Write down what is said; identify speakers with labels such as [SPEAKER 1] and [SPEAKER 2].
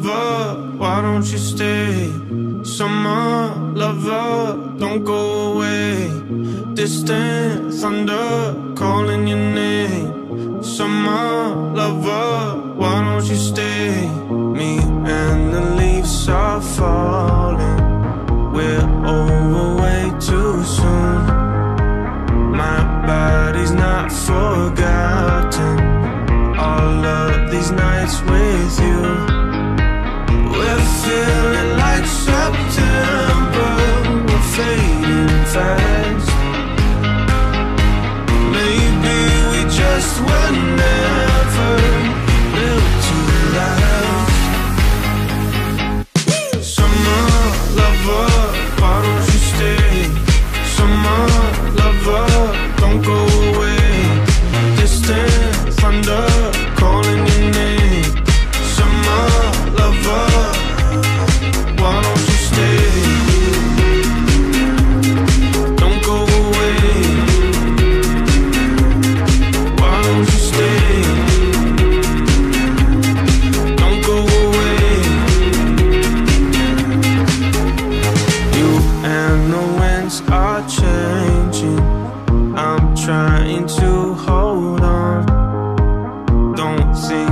[SPEAKER 1] lover, why don't you stay? Summer lover, don't go away. Distant thunder calling your name. Summer lover, why don't you stay? Me and the leaves are falling, we're over way too soon. My body's not forgotten all of these nights with you. We're feeling like September, we're fading fast. Maybe we just were never built to last. Summer lover, why don't you stay? Summer lover, don't go away. Distant thunder calling your name. Summer lover, why don't you stay? Don't go away. Why don't you stay? Don't go away. You and the winds are changing, I'm trying to hold on. Don't think